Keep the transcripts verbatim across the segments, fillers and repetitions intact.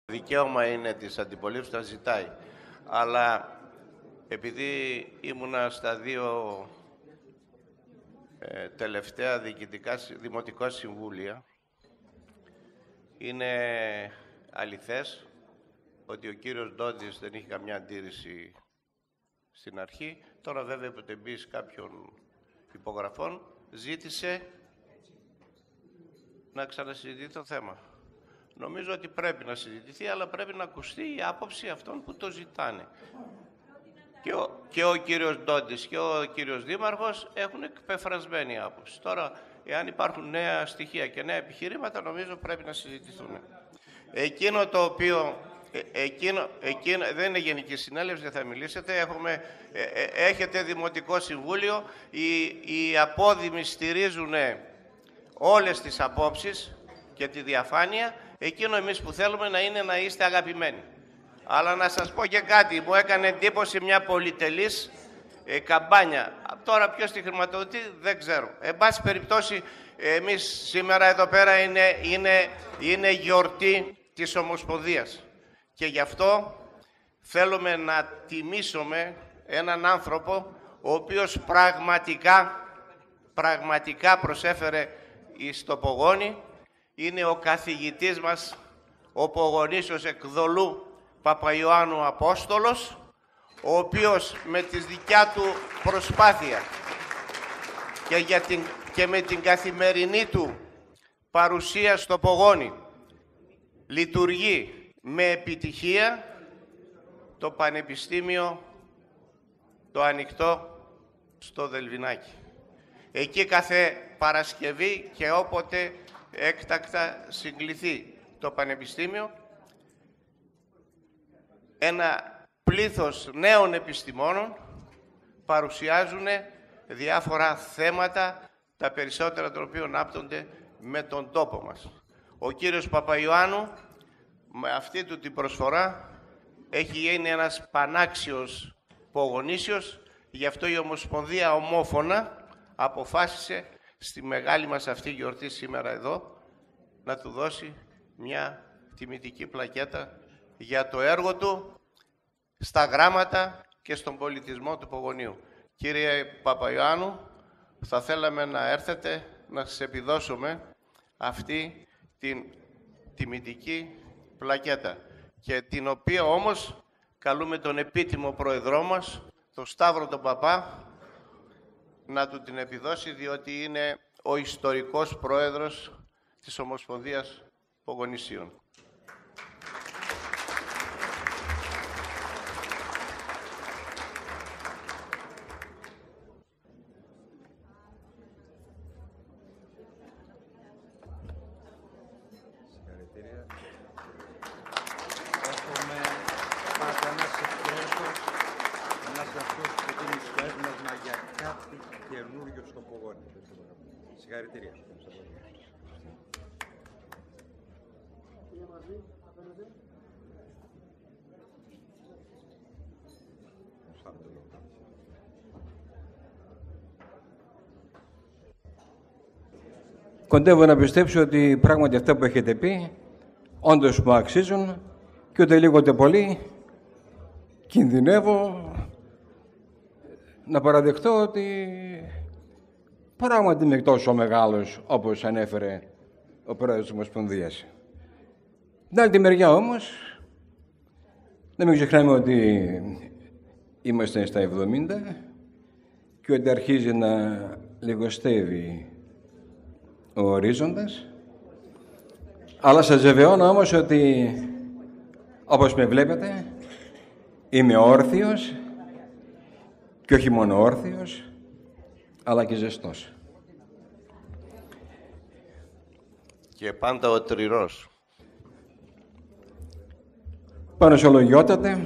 Δικαίωμα είναι της αντιπολίτευσης να ζητάει. Αλλά επειδή ήμουνα στα δύο ε, τελευταία διοικητικά δημοτικά συμβούλια, είναι αληθές ότι ο κύριος Ντόντης δεν είχε καμιά αντίρρηση στην αρχή. Τώρα βέβαια υπό την πίεση κάποιων υπογραφών ζήτησε να ξανασυζητηθεί το θέμα. Νομίζω ότι πρέπει να συζητηθεί, αλλά πρέπει να ακουστεί η άποψη αυτών που το ζητάνε. Και ο, και ο κύριος Ντόντης και ο κύριος Δήμαρχος έχουν εκπεφρασμένη άποψη. Τώρα, εάν υπάρχουν νέα στοιχεία και νέα επιχειρήματα, νομίζω πρέπει να συζητηθούν. Εκείνο το οποίο... Ε, εκείνο, εκείνο, δεν είναι γενική συνέλευση, δεν θα μιλήσετε. Έχουμε, ε, ε, έχετε Δημοτικό Συμβούλιο. Οι, οι απόδημοι στηρίζουν όλες τις απόψεις και τη διαφάνεια. Εκείνο εμείς που θέλουμε να είναι να είστε αγαπημένοι. Αλλά να σας πω και κάτι, μου έκανε εντύπωση μια πολυτελής ε, καμπάνια. Τώρα ποιος τη χρηματοδοτεί δεν ξέρω. Εν πάση περιπτώσει, εμείς σήμερα εδώ πέρα είναι, είναι, είναι γιορτή της Ομοσπονδίας. Και γι' αυτό θέλουμε να τιμήσουμε έναν άνθρωπο ο οποίος πραγματικά, πραγματικά προσέφερε στο Πογόνι. Είναι ο καθηγητής μας, ο Πογονήσιος Εκδολού Παπαϊωάννου Απόστολος, ο οποίος με τη δικιά του προσπάθεια και, για την, και με την καθημερινή του παρουσία στο Πογόνι λειτουργεί με επιτυχία το Πανεπιστήμιο το ανοιχτό στο Δελβινάκι. Εκεί κάθε Παρασκευή και όποτε έκτακτα συγκληθεί το Πανεπιστήμιο, ένα πλήθος νέων επιστημόνων παρουσιάζουν διάφορα θέματα, τα περισσότερα των οποίων άπτονται με τον τόπο μας. Ο κύριος Παπαϊωάννου, με αυτή του την προσφορά, έχει γίνει ένας πανάξιος Πογονήσιος, γι' αυτό η Ομοσπονδία ομόφωνα αποφάσισε στη μεγάλη μας αυτή γιορτή σήμερα εδώ να του δώσει μια τιμητική πλακέτα για το έργο του στα γράμματα και στον πολιτισμό του Πογονίου. Κύριε Παπαϊωάννου, θα θέλαμε να έρθετε να σας επιδώσουμε αυτή την τιμητική πλακέτα, και την οποία όμως καλούμε τον επίτιμο πρόεδρό μας, τον Σταύρο τον Παπά, να του την επιδώσει, διότι είναι ο ιστορικός πρόεδρος της Ομοσπονδίας Πογονησίων. Συγχαρητήρια. Κοντεύω να πιστέψω ότι πράγματι αυτά που έχετε πει όντως μου αξίζουν και ούτε λίγο ούτε πολύ κινδυνεύω να παραδεχτώ ότι πράγματι είμαι τόσο μεγάλος όπως ανέφερε ο πρόεδρος της Ομοσπονδίας. Την άλλη τη μεριά όμως, να μην ξεχνάμε ότι είμαστε στα εβδομήντα και ότι αρχίζει να λιγοστεύει ο ορίζοντας. Αλλά σας βεβαιώνω όμως ότι, όπως με βλέπετε, είμαι όρθιος και όχι μόνο όρθιος, αλλά και ζεστός. Και πάντα ο τρυρός. Πανωσιολογιότατε,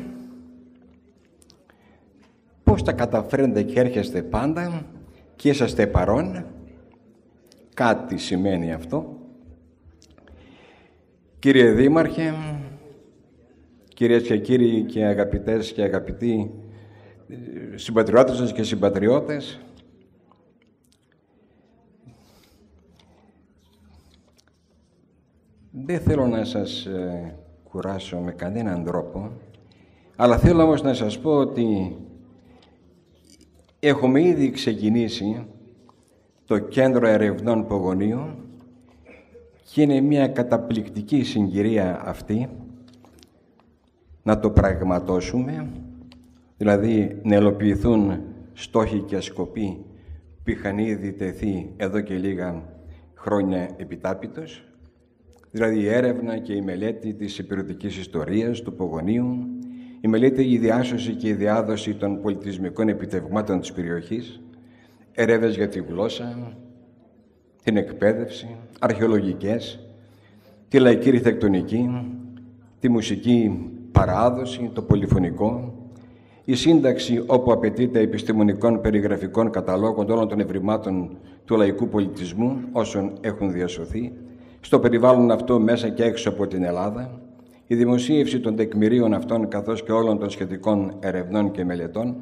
πώς τα καταφέρνετε και έρχεστε πάντα και είσαστε παρόν. Κάτι σημαίνει αυτό. Κύριε Δήμαρχε, κυρίες και κύριοι και αγαπητές και αγαπητοί συμπατριώτες σας και συμπατριώτες, δεν θέλω να σας ε, κουράσω με κανέναν τρόπο, αλλά θέλω όμως να σας πω ότι έχουμε ήδη ξεκινήσει το Κέντρο Ερευνών Πογονίου και είναι μια καταπληκτική συγκυρία αυτή να το πραγματώσουμε, δηλαδή να ελοποιηθούν στόχοι και σκοποί που είχαν ήδη τεθεί εδώ και λίγα χρόνια επιτάπητος, δηλαδή η έρευνα και η μελέτη της υπηρετικής ιστορίας του Πογονίου, η μελέτη, η διάσωση και η διάδοση των πολιτισμικών επιτευγμάτων της περιοχής, έρευνες για τη γλώσσα, την εκπαίδευση, αρχαιολογικές, τη λαϊκή αρχιτεκτονική, τη μουσική παράδοση, το πολυφωνικό, η σύνταξη όπου απαιτείται επιστημονικών περιγραφικών καταλόγων όλων των ευρημάτων του λαϊκού πολιτισμού όσων έχουν διασωθεί, στο περιβάλλον αυτό μέσα και έξω από την Ελλάδα, η δημοσίευση των τεκμηρίων αυτών καθώς και όλων των σχετικών ερευνών και μελετών.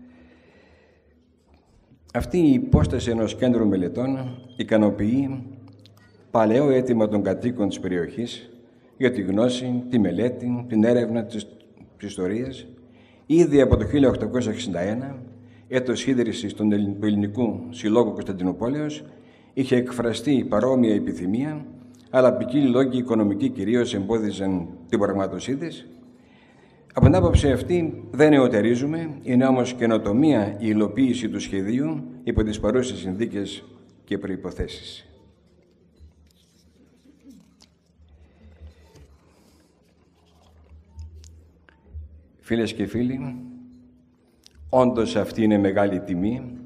Αυτή η υπόσταση ενός κέντρου μελετών ικανοποιεί παλαιό αίτημα των κατοίκων της περιοχής για τη γνώση, τη μελέτη, την έρευνα της ιστορίας. Ήδη από το χίλια οκτακόσια εξήντα ένα, έτος ίδρυσης του Ελληνικού Συλλόγου Κωνσταντινούπολεως, είχε εκφραστεί παρόμοια επιθυμία, αλλά ποικίλοι λόγοι οικονομικοί κυρίως εμπόδιζαν την πραγμάτωσή της. Από την άποψη αυτή δεν νεωτερίζουμε, είναι όμως καινοτομία η υλοποίηση του σχεδίου υπό τις παρούσες συνθήκες και προϋποθέσεις. Φίλες και φίλοι, όντως αυτή είναι μεγάλη τιμή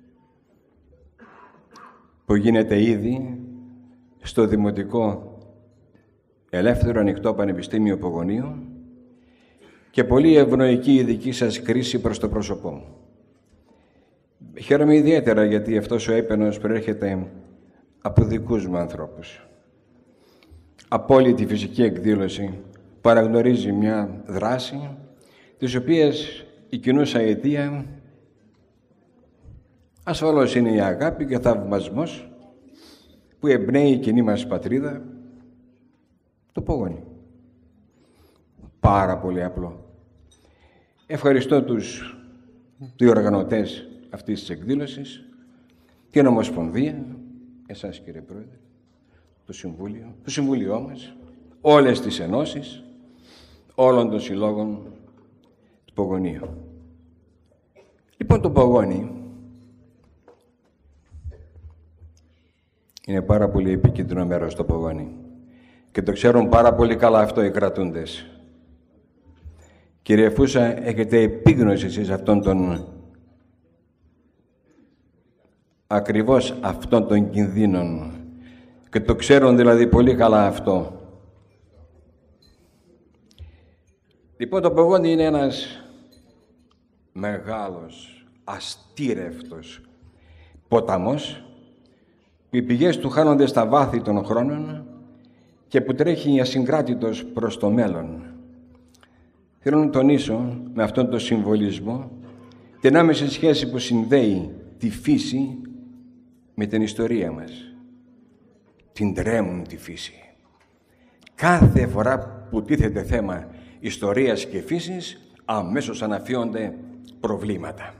που γίνεται ήδη στο Δημοτικό Ελεύθερο Ανοιχτό Πανεπιστήμιο Πογονίου και πολύ ευνοϊκή η δική σας κρίση προς το πρόσωπό μου. Χαίρομαι ιδιαίτερα γιατί αυτός ο έπαινος προέρχεται από δικούς μου ανθρώπους. Απόλυτη φυσική εκδήλωση παραγνωρίζει μια δράση της οποίας η κοινούσα αιτία ασφαλώς είναι η αγάπη και ο θαυμασμός που εμπνέει η κοινή μας πατρίδα, το Πογόνι. Πάρα πολύ απλό. Ευχαριστώ τους διοργανωτές αυτής της εκδήλωσης, την Ομοσπονδία, εσάς κύριε Πρόεδρε, το Συμβούλιο, το Συμβούλιο μας, όλες τις ενώσεις, όλων των συλλόγων του Πογονίου. Λοιπόν, το Πογόνι είναι πάρα πολύ επικίνδυνο μέρος το Πογόνι και το ξέρουν πάρα πολύ καλά αυτό οι κρατούντες. Κύριε Φούσα, έχετε επίγνωση εσείς αυτών των ακριβώς αυτών των κινδύνων και το ξέρουν δηλαδή πολύ καλά αυτό. Λοιπόν, το Πογόνι είναι ένας μεγάλος, αστήρευτος ποταμός που οι πηγές του χάνονται στα βάθη των χρόνων και που τρέχει ασυγκράτητος προς το μέλλον. Θέλω να τονίσω με αυτόν τον συμβολισμό την άμεση σχέση που συνδέει τη φύση με την ιστορία μας. Την τρέμουν τη φύση. Κάθε φορά που τίθεται θέμα ιστορίας και φύσης, αμέσως αναφύονται προβλήματα.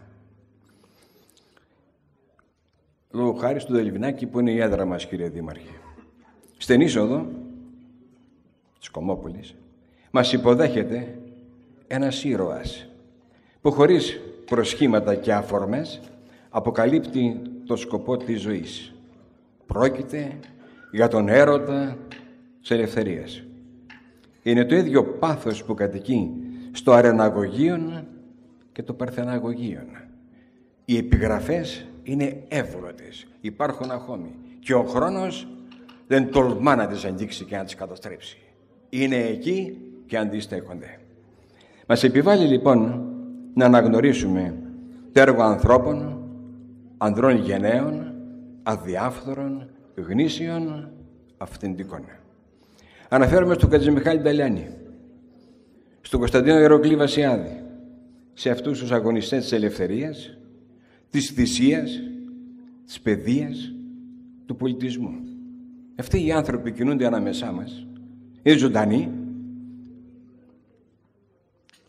Λόγω χάρη στο Δελβινάκι που είναι η έδρα μας, κύριε Δήμαρχε. Στην είσοδο της Κομμόπολης μας υποδέχεται ένας ήρωας που χωρίς προσχήματα και αφορμές αποκαλύπτει το σκοπό της ζωής. Πρόκειται για τον έρωτα της ελευθερίας. Είναι το ίδιο πάθος που κατοικεί στο Αρεναγωγείον και το Παρθεναγωγείον. Οι επιγραφές είναι εύρωτες, υπάρχουν ακόμη και ο χρόνος δεν τολμά να τις αγγίξει και να τις καταστρέψει. Είναι εκεί και αντιστέκονται. Μας επιβάλλει λοιπόν να αναγνωρίσουμε το έργο ανθρώπων, ανδρών γενναίων, αδιάφθορων, γνήσιων, αυθεντικών. Αναφέρομαι στον Κατζημιχάλη Νταλιάνη, στον Κωνσταντίνο Ηρακλή Βασιάδη, σε αυτούς τους αγωνιστές της ελευθερίας, της θυσίας, της παιδείας, του πολιτισμού. Αυτοί οι άνθρωποι κινούνται ανάμεσά μας, είναι ζωντανοί,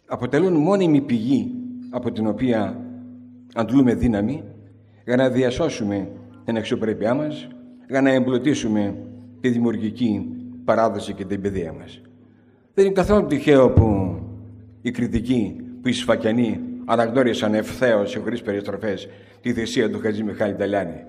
αποτελούν μόνιμη πηγή από την οποία αντλούμε δύναμη για να διασώσουμε την αξιοπρέπειά μας, για να εμπλουτίσουμε τη δημιουργική παράδοση και την παιδεία μας. Δεν είναι καθόλου τυχαίο που οι κριτικοί, που οι Σφακιανοί αναγνώρισαν ευθέως και χωρίς περιστροφές τη θυσία του Χατζη Μιχάλη Νταλιάνη.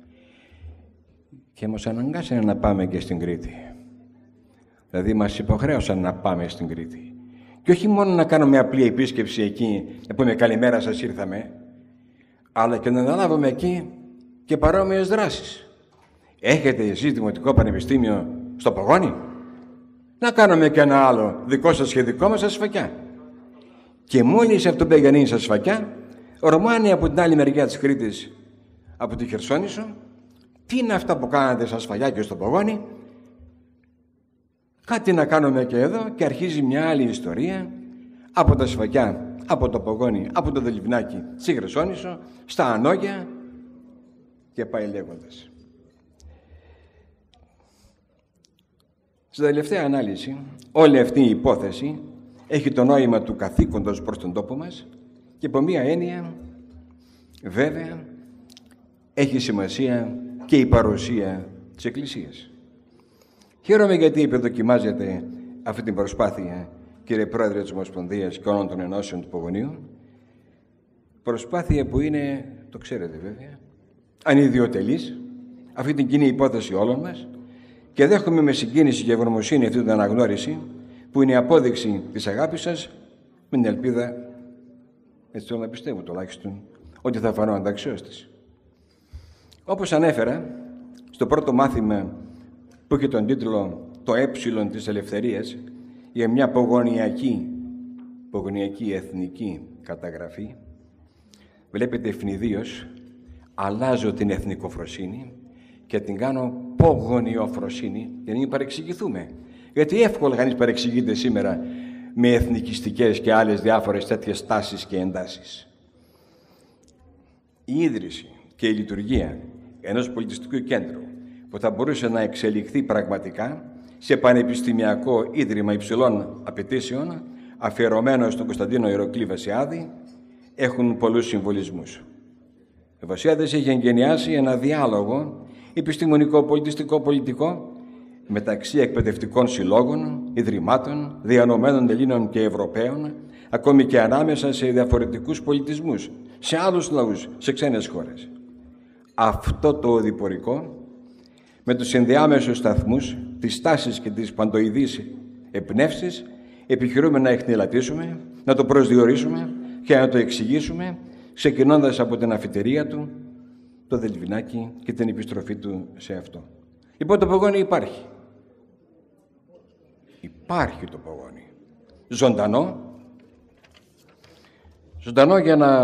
Και μας αναγκάσανε να πάμε και στην Κρήτη. Δηλαδή μας υποχρέωσαν να πάμε στην Κρήτη. Και όχι μόνο να κάνουμε απλή επίσκεψη εκεί, να πούμε καλημέρα σας ήρθαμε, αλλά και να αναλάβουμε εκεί και παρόμοιες δράσεις. Έχετε εσείς Δημοτικό Πανεπιστήμιο στο Πογόνι? Να κάνουμε και ένα άλλο δικό σας και δικό μας στα Σφακιά. Και μόλις αυτό πήγαινε στα Σφακιά, ορμάνει από την άλλη μεριά της Κρήτης, από τη Χερσόνησο, τι είναι αυτά που κάνατε στα Σφακιά και στο Πογόνι? Κάτι να κάνουμε και εδώ, και αρχίζει μια άλλη ιστορία από τα Σφακιά, από το Πογόνι, από το Δελιβνάκι, στη Χερσόνησο, στα Ανόγια και πάει λέγοντας. Στην τελευταία ανάλυση, όλη αυτή η υπόθεση έχει το νόημα του καθήκοντος προς τον τόπο μας και από μία έννοια, βέβαια, έχει σημασία και η παρουσία της Εκκλησίας. Χαίρομαι γιατί επιδοκιμάζεται αυτή την προσπάθεια, κύριε Πρόεδρε της Ομοσπονδίας και όλων των ενώσεων του Πογονίου. Προσπάθεια που είναι, το ξέρετε βέβαια, ανιδιοτελής, αυτή την κοινή υπόθεση όλων μας, και δέχομαι με συγκίνηση και ευγνωμοσύνη αυτή την αναγνώριση που είναι η απόδειξη της αγάπης σας, με την ελπίδα, έτσι θέλω να πιστεύω τουλάχιστον, ότι θα φανώ ανταξιός της. Όπως ανέφερα, στο πρώτο μάθημα που έχει τον τίτλο «Το έψιλον της ελευθερίας» για μια πογονιακή, πογονιακή εθνική καταγραφή, βλέπετε ευνηδίως αλλάζω την εθνικοφροσύνη και την κάνω πογονιοφροσύνη για να μην παρεξηγηθούμε. Γιατί εύκολα κανείς παρεξηγείται σήμερα με εθνικιστικές και άλλες διάφορες τέτοιες τάσεις και εντάσεις. Η ίδρυση και η λειτουργία ενός πολιτιστικού κέντρου που θα μπορούσε να εξελιχθεί πραγματικά σε πανεπιστημιακό ίδρυμα υψηλών απαιτήσεων αφιερωμένο στον Κωνσταντίνο Ηρακλή Βασιάδη έχουν πολλούς συμβολισμούς. Ο Βασιάδης έχει εγκαινιάσει ένα διάλογο επιστημονικό, πολιτιστικό, πολιτικό μεταξύ εκπαιδευτικών συλλόγων, ιδρυμάτων, διανομένων Ελλήνων και Ευρωπαίων, ακόμη και ανάμεσα σε διαφορετικούς πολιτισμούς, σε άλλους λαούς, σε ξένες χώρες. Αυτό το οδηπορικό, με τους ενδιάμεσους σταθμούς, τις τάσεις και τις παντοειδείς εμπνεύσεις, επιχειρούμε να εχνηλατήσουμε, να το προσδιορίσουμε και να το εξηγήσουμε, ξεκινώντας από την αφιτερία του, το Δελβινάκι και την επιστροφή του σε αυτό. Λοιπόν, το Πογόνι υπάρχει. Υπάρχει το Πογόνι. Ζωντανό. Ζωντανό για να...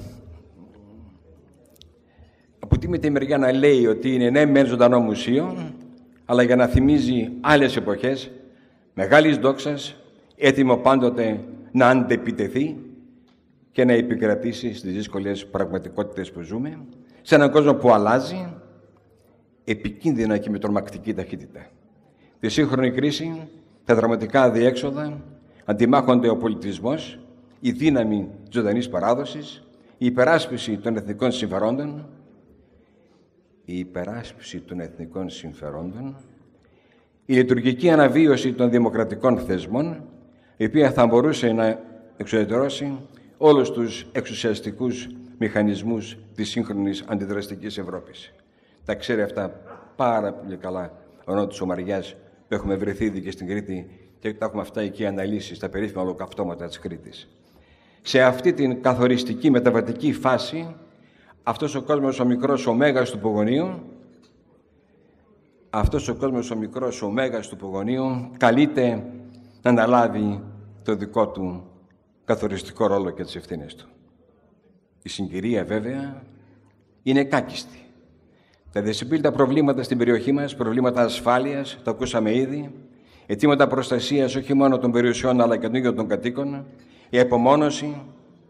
από τη μεριά μεριά να λέει ότι είναι ναι μεν ζωντανό μουσείο, αλλά για να θυμίζει άλλες εποχές, μεγάλης δόξας, έτοιμο πάντοτε να αντεπιτεθεί και να επικρατήσει στις δύσκολες πραγματικότητες που ζούμε, σε έναν κόσμο που αλλάζει επικίνδυνα και με τρομακτική ταχύτητα. Τη σύγχρονη κρίση, τα δραματικά αδιέξοδα, αντιμάχονται ο πολιτισμός, η δύναμη της ζωντανής παράδοσης, η υπεράσπιση των εθνικών συμφερόντων, η υπεράσπιση των εθνικών συμφερόντων, η λειτουργική αναβίωση των δημοκρατικών θεσμών, η οποία θα μπορούσε να εξουδετερώσει όλους τους εξουσιαστικούς μηχανισμούς της σύγχρονης αντιδραστικής Ευρώπης. Τα ξέρει αυτά πάρα πολύ καλά ο Νότης ο Μαριάς, που έχουμε βρεθεί ήδη και στην Κρήτη και τα έχουμε αυτά εκεί αναλύσει στα περίφημα ολοκαυτώματα της Κρήτης. Σε αυτή την καθοριστική μεταβατική φάση, αυτός ο κόσμος ο μικρός ο μέγας του Πογονίου, αυτός ο κόσμος ο μικρός ο μέγας του Πογονίου καλείται να αναλάβει το δικό του καθοριστικό ρόλο και τις ευθύνες του. Η συγκυρία βέβαια είναι κάκιστη. Τα δυσυμπίλητα προβλήματα στην περιοχή μας, προβλήματα ασφάλειας, το ακούσαμε ήδη, αιτήματα προστασίας όχι μόνο των περιουσιών αλλά και των ίδιων των κατοίκων, η απομόνωση,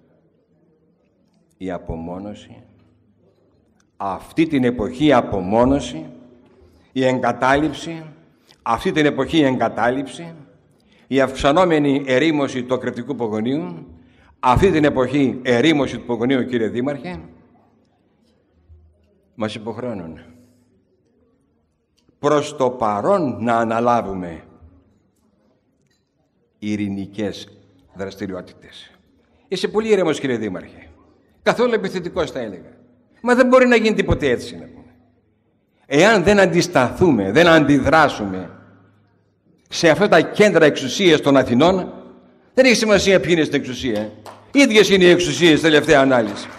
η απομόνωση, αυτή την εποχή η απομόνωση, η εγκατάλειψη, αυτή την εποχή η εγκατάλειψη, η αυξανόμενη ερήμωση του ακριτικού Πογονίου, αυτή την εποχή ερήμωση του Πογονίου, κύριε Δήμαρχε, μας υποχρεώνουν προς το παρόν να αναλάβουμε ειρηνικές δραστηριότητες. Είσαι πολύ ήρεμος, κύριε Δήμαρχε. Καθόλου επιθετικός θα έλεγα. Μα δεν μπορεί να γίνει τίποτε έτσι, να πούμε. Εάν δεν αντισταθούμε, δεν αντιδράσουμε σε αυτά τα κέντρα εξουσίας των Αθηνών, δεν έχει σημασία ποιοι είναι στην εξουσία. Οι ίδιες είναι οι εξουσίες, τελευταία ανάλυση.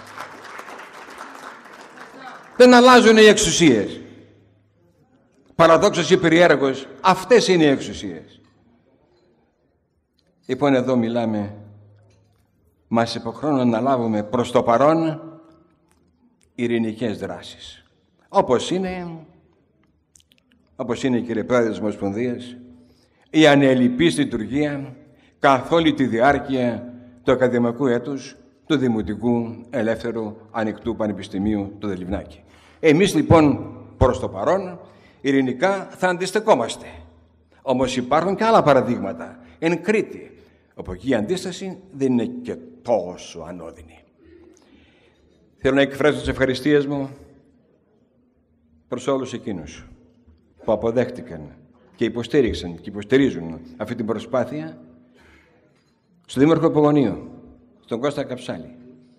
Δεν αλλάζουν οι εξουσίες. Παραδόξως ή περιέργως, αυτές είναι οι εξουσίες. Λοιπόν, εδώ μιλάμε, μας υποχρεώνουν να λάβουμε προς το παρόν ειρηνικές δράσεις. Όπως είναι, όπως είναι, κύριε Πρόεδρε της Ομοσπονδίας, η ανελιπής λειτουργία καθ' όλη τη διάρκεια του ακαδημαϊκού έτους του Δημοτικού Ελεύθερου Ανοιχτού Πανεπιστημίου του Δελιβνάκη. Εμείς λοιπόν προς το παρόν ειρηνικά θα αντιστεκόμαστε. Όμως υπάρχουν και άλλα παραδείγματα. Εν Κρήτη, όπου εκεί η αντίσταση δεν είναι και τόσο ανώδυνη. Θέλω να εκφράσω τις ευχαριστίες μου προς όλους εκείνους που αποδέχτηκαν και υποστήριξαν και υποστηρίζουν αυτή την προσπάθεια, στον Δήμαρχο Πογονίου, στον Κώστα Καψάλη,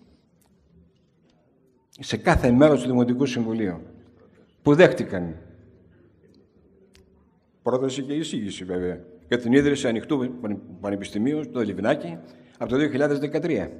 σε κάθε μέλος του Δημοτικού Συμβουλίου, που δέχτηκαν πρόταση και εισήγηση βέβαια για την ίδρυση ανοιχτού πανεπιστημίου στο Δελιβνάκη από το δύο χιλιάδες δεκατρία.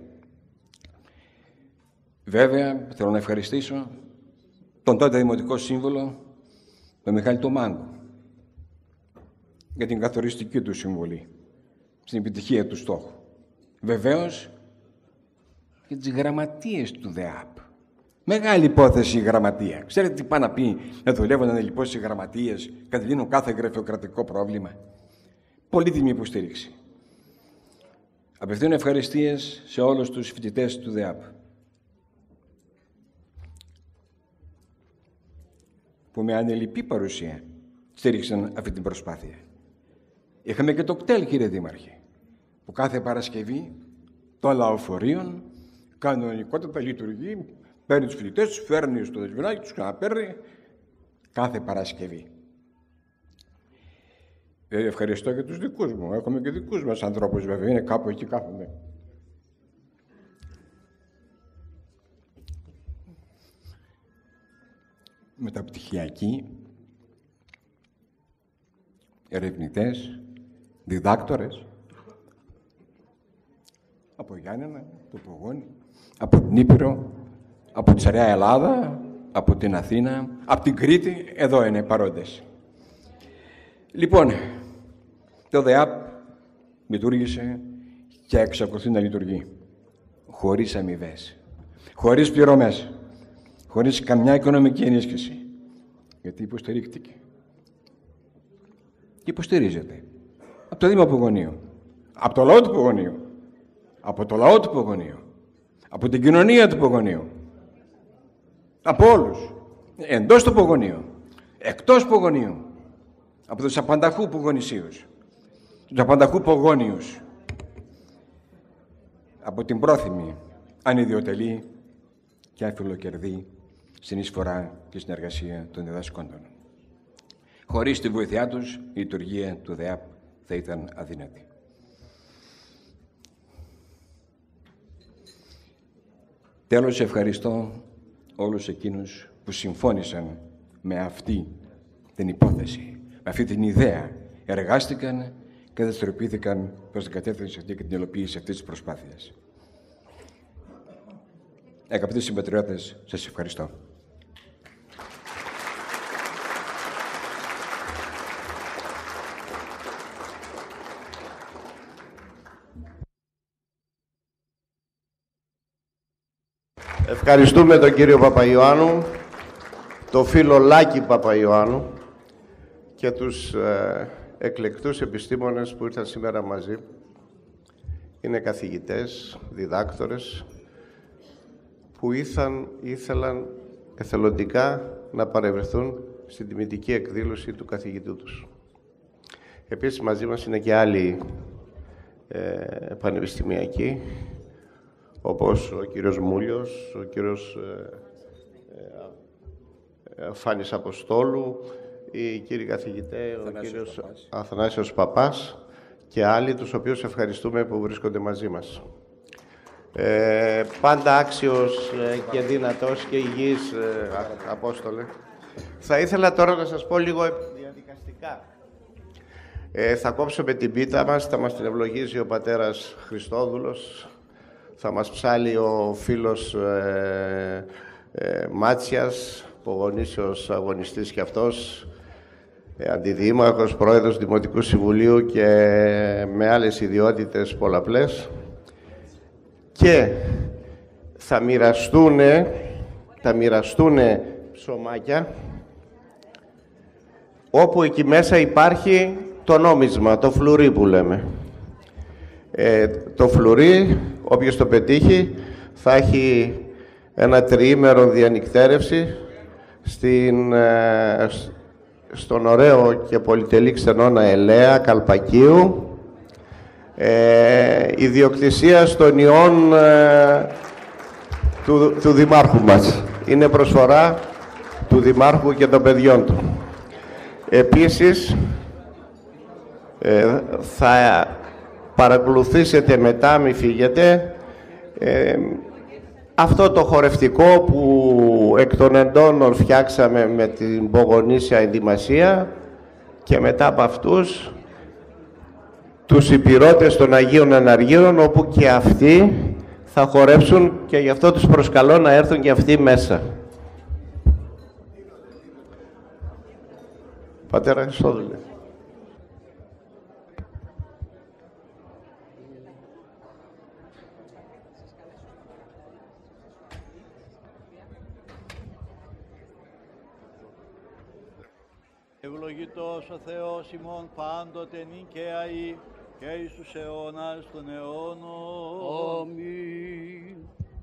Βέβαια, θέλω να ευχαριστήσω τον τότε Δημοτικό Σύμβουλο, τον Μιχάλη τον Μάγκο, για την καθοριστική του συμβολή στην επιτυχία του στόχου. Βεβαίως, και τις γραμματείες του ΔΕΑΠ. Μεγάλη υπόθεση η γραμματεία. Ξέρετε τι πάει να πει να δουλεύουν λοιπόν οι γραμματείες και να λύνουν κάθε γραφειοκρατικό πρόβλημα. Πολύτιμη υποστήριξη. Απευθύνω ευχαριστίες σε όλους τους φοιτητές του ΔΕΑΠ που με ανελιπή παρουσία στήριξαν αυτή την προσπάθεια. Είχαμε και το κτέλ, κύριε Δήμαρχε, που κάθε Παρασκευή των λαοφορείων κανονικότατα λειτουργεί, παίρνει τους φοιτητές, τους φέρνει στο Δελιβνάκη, τους ξαναπαίρνει κάθε Παρασκευή. Ε, ευχαριστώ και τους δικούς μου. Έχουμε και δικούς μας ανθρώπους, βέβαια. Είναι κάπου εκεί, κάθονται. Μεταπτυχιακοί, ερευνητές, διδάκτορες, από Γιάννενα, το Πογόνι, από την Ήπειρο, από τη Σαριά Ελλάδα, από την Αθήνα, από την Κρήτη, εδώ είναι παρόντες. Λοιπόν, το ΔΕΑΠ λειτουργήσε και εξακολουθεί να λειτουργεί χωρίς αμοιβές, χωρίς πληρωμές, χωρίς καμιά οικονομική ενίσχυση, γιατί υποστηρίχτηκε και υποστηρίζεται από το Δήμο Πογονίου, από το λαό του Πογονίου, από το λαό του Πογονίου, από την κοινωνία του Πογονίου, από όλους, εντός του Πογονίου, εκτός Πογονίου, από τους απανταχού Πογονησίους, τους απανταχού Πογόνιους, από την πρόθυμη, ανιδιοτελή και αφιλοκερδή συνεισφορά και συνεργασία των διδασκόντων. Χωρίς τη βοήθειά τους, η λειτουργία του ΔΕΑΠ θα ήταν αδύνατη. Τέλος, ευχαριστώ όλους εκείνους που συμφώνησαν με αυτή την υπόθεση, με αυτή την ιδέα. Εργάστηκαν και δραστηριοποιήθηκαν προς την κατεύθυνση αυτή και την υλοποίηση αυτής της προσπάθειας. Αγαπητοί συμπατριώτες, σας ευχαριστώ. Ευχαριστούμε τον κύριο Παπαϊωάννου, το φίλο Λάκη Παπαϊωάννου και τους ε, εκλεκτούς επιστήμονες που ήρθαν σήμερα μαζί. Είναι καθηγητές, διδάκτορες, που ήθαν, ήθελαν εθελοντικά να παρευρεθούν στην τιμητική εκδήλωση του καθηγητού τους. Επίσης μαζί μας είναι και άλλοι ε, πανεπιστημιακοί, όπως ο κύριος Μούλιος, ο κύριος ε, ε, Φάνης Αποστόλου, οι κύριοι καθηγητές, ο κύριος Παπάς. Αθανάσιος Παπάς και άλλοι, τους οποίους ευχαριστούμε που βρίσκονται μαζί μας. Ε, πάντα άξιος ε, και δυνατός και υγιής, ε, α, Απόστολε. Θα ήθελα τώρα να σας πω λίγο διαδικαστικά. Ε, θα κόψουμε την πίτα μας, θα μας την ευλογήσει ο πατέρας Χριστόδουλος, θα μας ψάλει ο φίλος ε, ε, Μάτσιας, πογονήσιος αγωνιστής και αυτός, ε, αντιδήμαρχος, πρόεδρος Δημοτικού Συμβουλίου και με άλλες ιδιότητες πολλαπλές. Και θα μοιραστούνε, θα μοιραστούνε ψωμάκια, όπου εκεί μέσα υπάρχει το νόμισμα, το φλουρί που λέμε. Ε, το φλουρί, όποιος το πετύχει, θα έχει ένα τριήμερο διανυκτέρευση στην, ε, στον ωραίο και πολυτελή ξενώνα Ελαία Καλπακίου, ε, ιδιοκτησία των ιών ε, του, του Δημάρχου μας. Είναι προσφορά του Δημάρχου και των παιδιών του. Επίσης, ε, θα παρακολουθήσετε μετά, μη φύγετε, ε, αυτό το χορευτικό που εκ των εντόνων φτιάξαμε με την πογονήσια ενδυμασία και μετά από αυτούς τους υπηρώτες των Αγίων Αναργύρων, όπου και αυτοί θα χορέψουν και γι' αυτό τους προσκαλώ να έρθουν και αυτοί μέσα. Πατέρα Χριστόδουλε. Ευλογητός ο Θεός ημών πάντοτε νυν και αεί και εις τους αιώνας των αιώνων. Αμήν.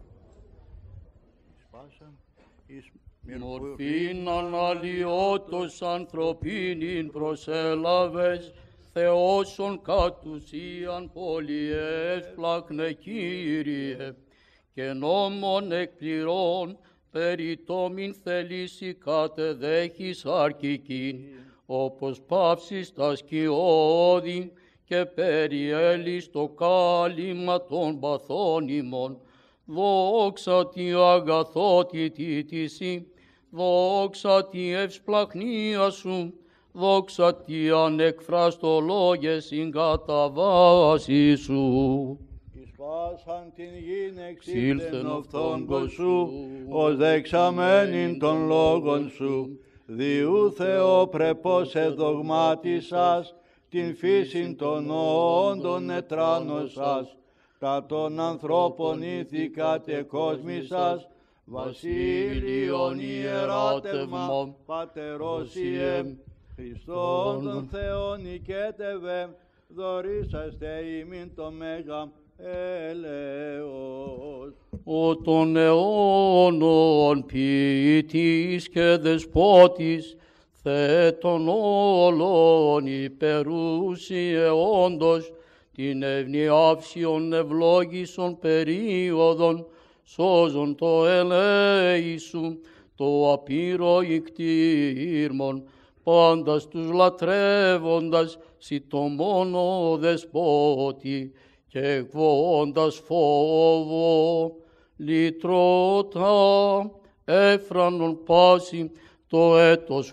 Σπάσαν εις Μορφήν αναλυότος ανθρωπίνην προσέλαβες, Θεόσον κατ' ουσίαν πολυεύσπλαχνε Κύριε, και νόμον εκπληρών περί το μην θελήσει κατεδέχεις αρκικήν, όπως παύσεις τα σκιώδη και περιέλεις το κάλυμα των παθών ημών. Δόξα τη αγαθότητη τύση, δόξα τη ευσπλαχνία σου, δόξα τη ανεκφραστολόγε συγκαταβάση σου. Εισπάσαν την γην εξήλθεν οφθόγκο σου, ως δεξαμένην των λόγων σου, διού Θεό πρεπώς εδογμάτισας, την φύσιν των όντων ετράνωσας, τα των ανθρώπων ήθη κατεκόσμησας, βασίλειον ιεράτευμα, πατερός ιεμ, Χριστόν των Θεών οικέτευε, δωρήσαστε ημίν το μέγα έλεος. Ο των αιώνων ποιητής και δεσπότης, θέτων όλων υπερούσιε όντως, την ευνιάυσιον ευλόγησον περίοδον, σώζον το ελέησου, το απείρο ικτήρμον, πάντας τους λατρεύοντας σοι το μόνο δεσπότη, και εκβόντας φόβο, λυτρώτα έφρανον πάση, το έτος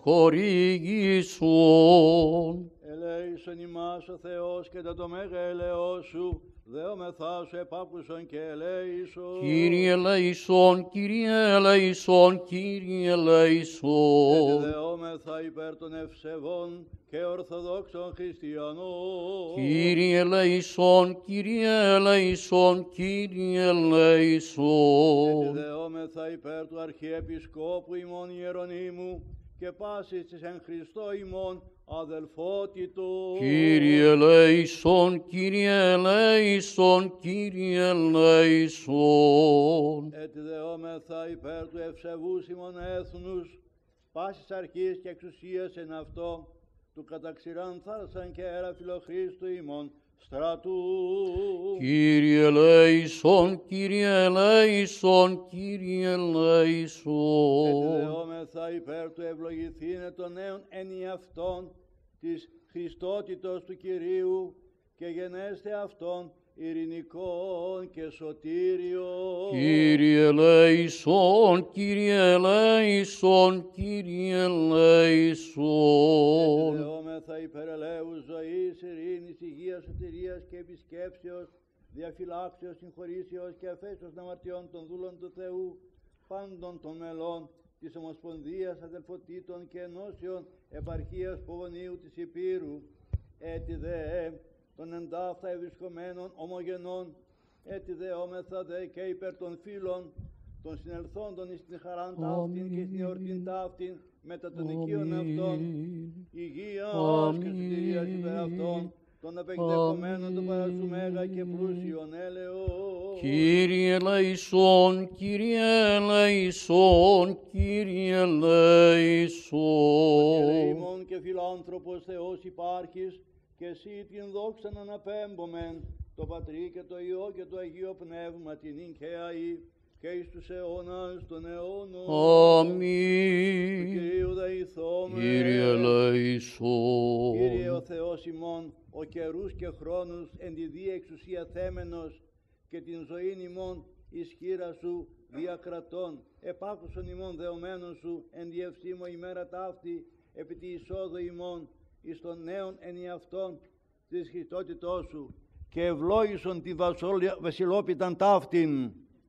χορήγησον. Ελέησον ημάς ο Θεός και τα το μέγα ελεός σου, δεόμεθά σου επάκουσον και ελέησον. Κύριε ελέησον, Κύριε ελέησον, Κύριε ελέησον. Και δεόμεθα υπέρ των ευσεβών και ορθοδόξων χριστιανών. Κύριε ελέησον, Κύριε ελέησον, Κύριε ελέησον. Και δεόμεθα υπέρ του Αρχιεπισκόπου ημών Ιερονύμου και πάσης της εν Χριστώ ημών αδελφότητος. Κύριε ελέησον, Κύριε ελέησον, Κύριε ελέησον. Έτσι δεόμεθα υπέρ του ευσεβούς ημών έθνους, πάσης αρχής και εξουσίας εν αυτό, του καταξηράν θάλασσαν και αέρα Φιλοχρίστου ημών στρατού. Κύριε ελέησον, Κύριε ελέησον, Κύριε ελέησον. Ετιδεόμεθα υπέρ του ευλογηθήνε των νέων ενιαυτών της Χριστότητος του Κυρίου και γενέστε αυτόν ειρηνικών και σωτήριον. Κύριε ελέησον, Κύριε ελέησον, Κύριε ελέησον. Ετιδεόμεθα υπέρ ελέους ζωής, ειρήνης, υγείας, σωτηρίας και επισκέψεως, διαφυλάξεως, συγχωρήσεως και αφέσεως αμαρτιών των δούλων του Θεού, πάντων των μελών της Ομοσπονδίας Αδελφοτήτων και Ενώσεων Επαρχίας Πογονίου της Υπήρου, έτι δε των εντάφτα ευρισκομένων ομογενών, έτι δε όμεθα δε και υπέρ των φίλων, των συνελθόντων εις την χαράν ταύτην και στην εορτήν ταύτην, μετά των οικείων αυτών, υγείας και σωτηρίας υπέρ αυτών, των απεκδεχομένων του παρασού μέγα και πλούσιον έλεος. Κύριε ελέησον, Κύριε ελέησον, Κύριε ελέησον. Κύριε ημών και φιλάνθρωπος Θεός υπάρχεις, και εσύ την δόξαν αναπέμπομεν, το Πατρί και το Υιό και το Αγίο Πνεύμα την ικαίαη, και εις τους αιώνας των αιώνων. Αμήν. Του Κυρίου δεηθόμεν. Κύριε ελέησον. Κύριε ο Θεός ημών, ο καιρούς και χρόνους εν τη δία εξουσία θέμενος, και την ζωήν ημών εις χείρα σου διακρατών, επάκουσον ημών δεωμένων σου εν τη ευσύμω ημέρα ταύτη, επί τη εισόδου ημών εις των νέων ενιαυτών της Χριστότητός σου, και ευλόγησον τη βασιλόπιταν ταύτην,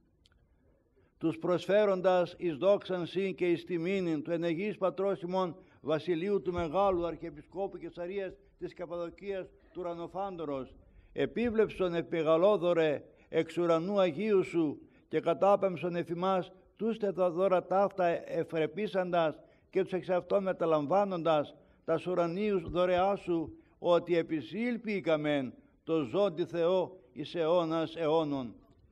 τους προσφέροντας εις δόξαν συν και εις τιμήνην του ενεγής πατρός ημών Βασιλείου του Μεγάλου Αρχιεπισκόπου Κεσαρίας της Καπαδοκίας του Ουρανοφάντορος, επίβλεψον επιγαλόδωρε εξ ουρανού Αγίου σου, και κατάπεμψον εφημάς τους τα δώρα ταύτα ευρεπίσαντας και τους εξ αυτών μεταλαμβάνοντας τα ουρανίους δωρεά σου, ότι επισήλπηκαμεν το ζώντι Θεό εις αιώνας αιώνων.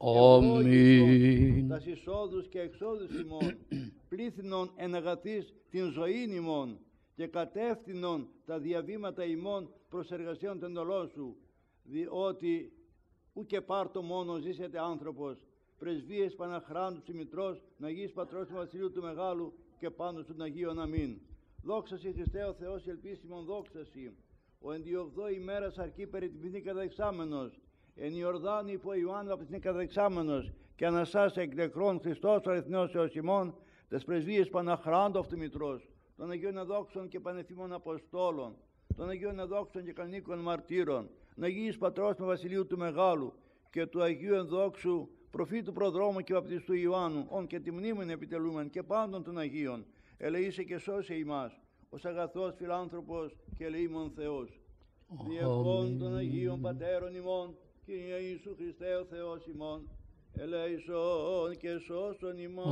Αμήν. Τας εισόδους και εξόδους ημών, πλήθυνον εν αγαθής την ζωήν ημών, και κατεύθυνον τα διαβήματα ημών προς εργασίων των εντολών σου, διότι ουκ πάρτο μόνο ζήσετε άνθρωπος, πρεσβείες Παναχράντου Ψημητρός, Αγίης Πατρός του Βασιλείου του Μεγάλου και πάνω στον Αγίον Αμήν. Δόξασι Χριστέ ο Θεός ελπίσιμον δόξασι, ο εν διογδό ημέρας αρκεί περιτυπηθεί καταδεξάμενος, εν Ιορδάνη υπό Ιωάννου απτυθνή καταδεξάμενος, και ανασάς εκ νεκρών Χριστός ο αριθμός έως ημών, τες πρεσβείες Παναχράντου αυτού Μητρός, των Αγίων Αδόξων και Πανεφήμων Αποστόλων, των Αγίων Αδόξων και Κανονίκων Μαρτύρων, των Αγίης Πατρός του Βασιλείου του Μεγάλου και του Αγίου Ενδόξου Προφήτου Προδρόμου και Βαπτιστού Ιωάννου, ον και τη μνήμην επιτελούμεν και πάντων των Αγίων, ελεήσε και σώσε ημάς, ως αγαθός φιλάνθρωπος και ελεήμων Θεός. Διευχών των Αγίων Πατέρων ημών, Κύριε Ιησού Χριστέ ο Θεός ημών, ελέησον και σώσον ημών.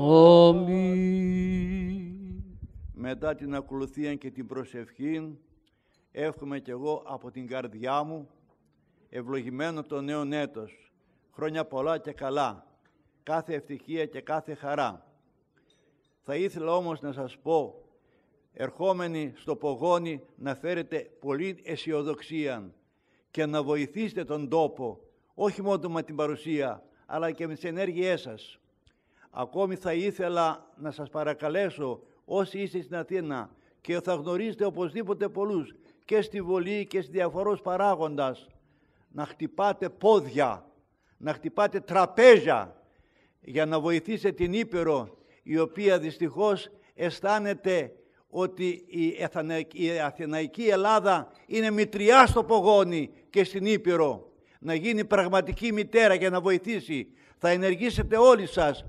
Αμήν. Μετά την ακολουθία και την προσευχή, εύχομαι κι εγώ από την καρδιά μου, ευλογημένο το νέο έτος, χρόνια πολλά και καλά, κάθε ευτυχία και κάθε χαρά. Θα ήθελα όμως να σας πω, ερχόμενοι στο Πογόνι, να φέρετε πολύ αισιοδοξία και να βοηθήσετε τον τόπο, όχι μόνο με την παρουσία, αλλά και με τις ενέργειές σας. Ακόμη θα ήθελα να σας παρακαλέσω, όσοι είστε στην Αθήνα και θα γνωρίζετε οπωσδήποτε πολλούς και στη Βολή και στις διαφορούς παράγοντας, να χτυπάτε πόδια, να χτυπάτε τραπέζια για να βοηθήσετε την Ήπειρο, η οποία δυστυχώς αισθάνεται ότι η Αθηναϊκή Ελλάδα είναι μητριά στο Πογόνι και στην Ήπειρο. Να γίνει πραγματική μητέρα για να βοηθήσει. Θα ενεργήσετε όλοι σας.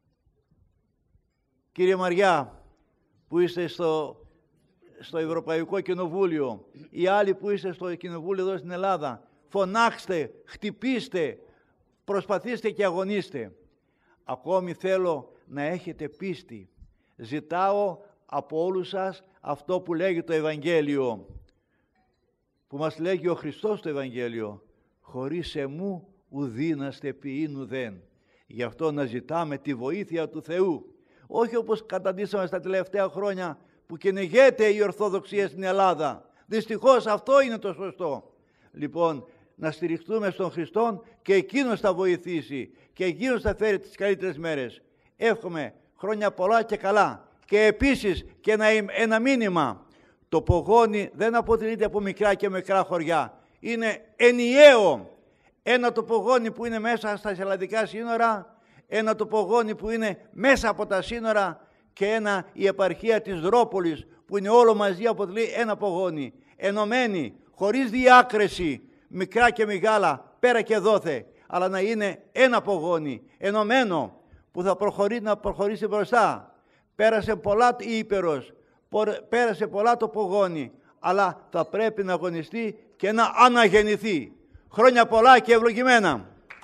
Κύριε Μαριά, που είστε στο, στο Ευρωπαϊκό Κοινοβούλιο, οι άλλοι που είστε στο Κοινοβούλιο εδώ στην Ελλάδα, φωνάξτε, χτυπήστε, προσπαθήστε και αγωνίστε. Ακόμη θέλω να έχετε πίστη. Ζητάω από όλους σας αυτό που λέγει το Ευαγγέλιο, που μας λέγει ο Χριστός το Ευαγγέλιο, χωρίς εμού ουδήναστε ποιήν ουδέν. Γι' αυτό να ζητάμε τη βοήθεια του Θεού, όχι όπως καταντήσαμε στα τελευταία χρόνια που κυνηγέται η Ορθοδοξία στην Ελλάδα. Δυστυχώς αυτό είναι το σωστό. Λοιπόν, να στηριχτούμε στον Χριστόν και Εκείνος θα βοηθήσει και Εκείνος θα φέρει τις καλύτερες μέρες. Εύχομαι χρόνια πολλά και καλά. Και επίσης και ένα, ένα μήνυμα. Το Πογόνι δεν αποτελείται από μικρά και μικρά χωριά. Είναι ενιαίο. Ένα το Πογόνι που είναι μέσα στα ελλαδικά σύνορα, ένα το Πογόνι που είναι μέσα από τα σύνορα και ένα η επαρχία της Δρόπολης που είναι όλο μαζί αποτελεί ένα Πογόνι. Ενωμένοι, χωρίς διάκριση, μικρά και μεγάλα, πέρα και δόθε, αλλά να είναι ένα Πογόνι, ενωμένο, που θα προχωρήσει, να προχωρήσει μπροστά. Πέρασε πολλά η Ήπειρος, πέρασε πολλά το Πογόνι, αλλά θα πρέπει να αγωνιστεί και να αναγεννηθεί. Χρόνια πολλά και ευλογημένα.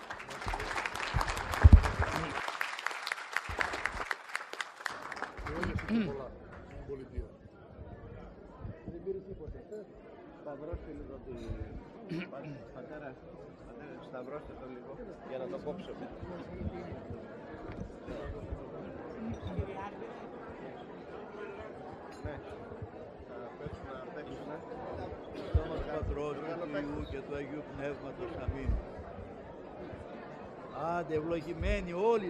Σταυρώστε το λίγο για να το κόψουμε. Ναι, θα πέσουν να παίξουν. Στο όνομα του Πατρός και του Υιού και του Αγίου Πνεύματος. Αμήν. Άντε, ευλογημένοι όλοι.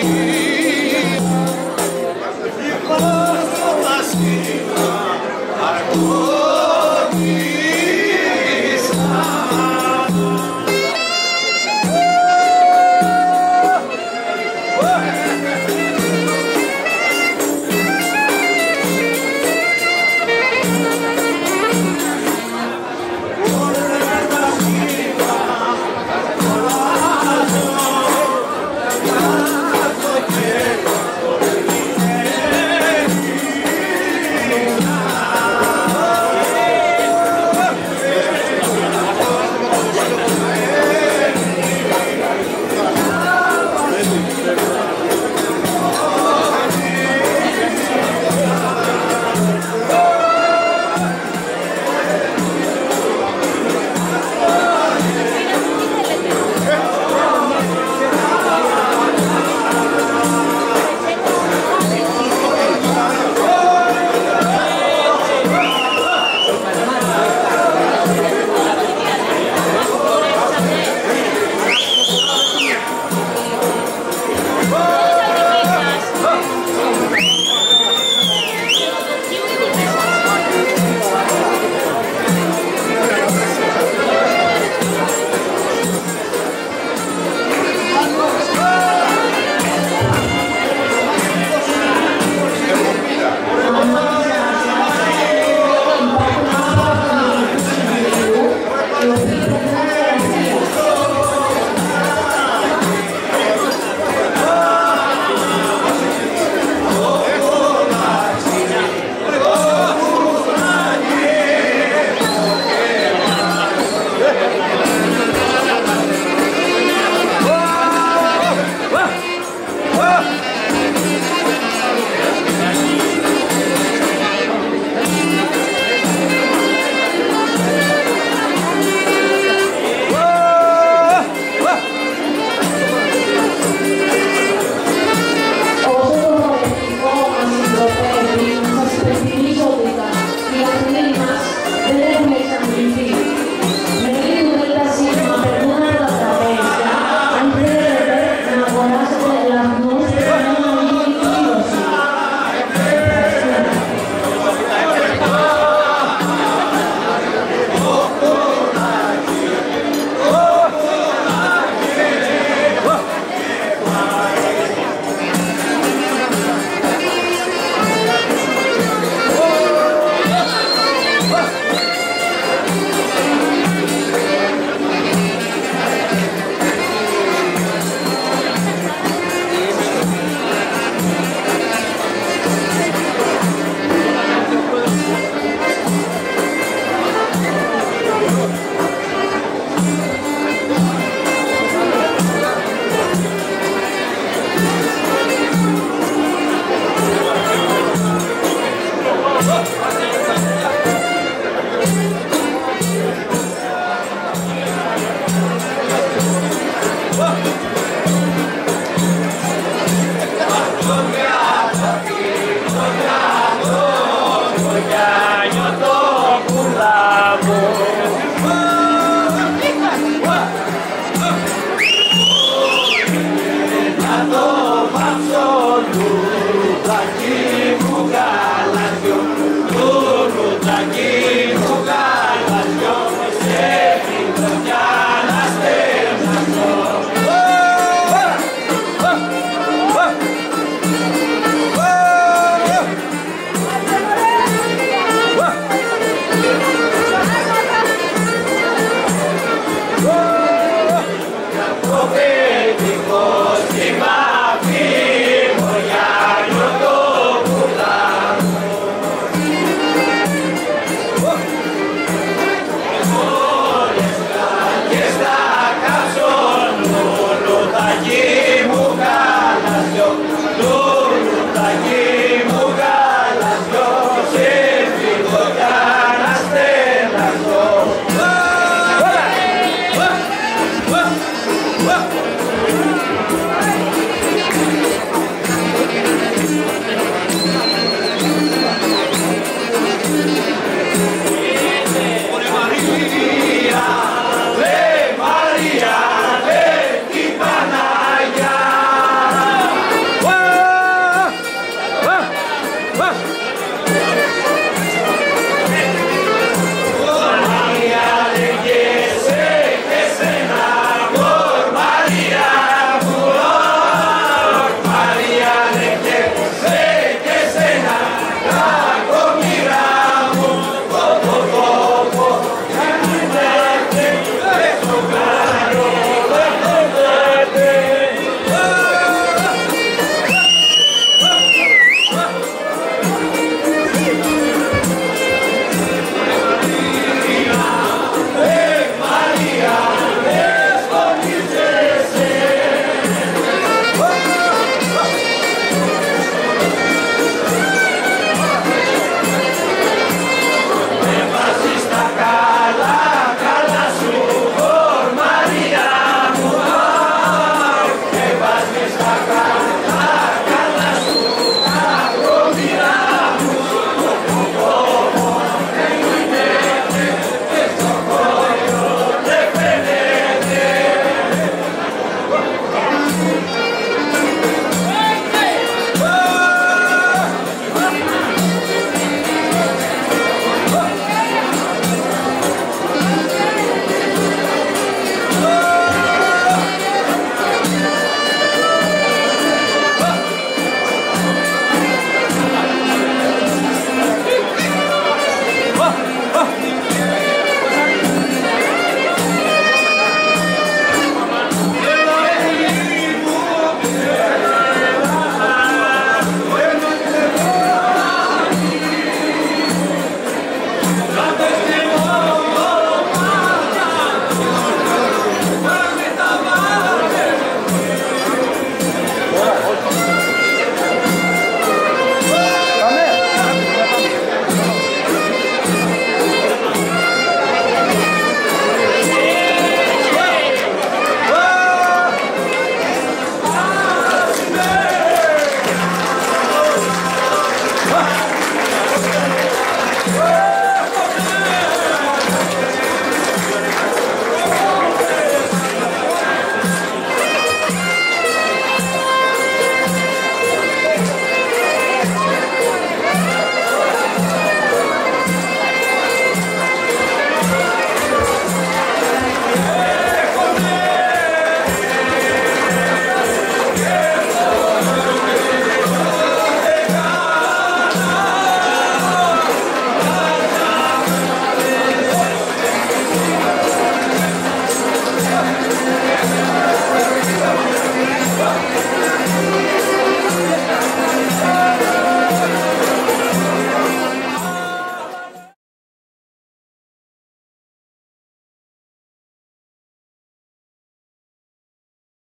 Vamos!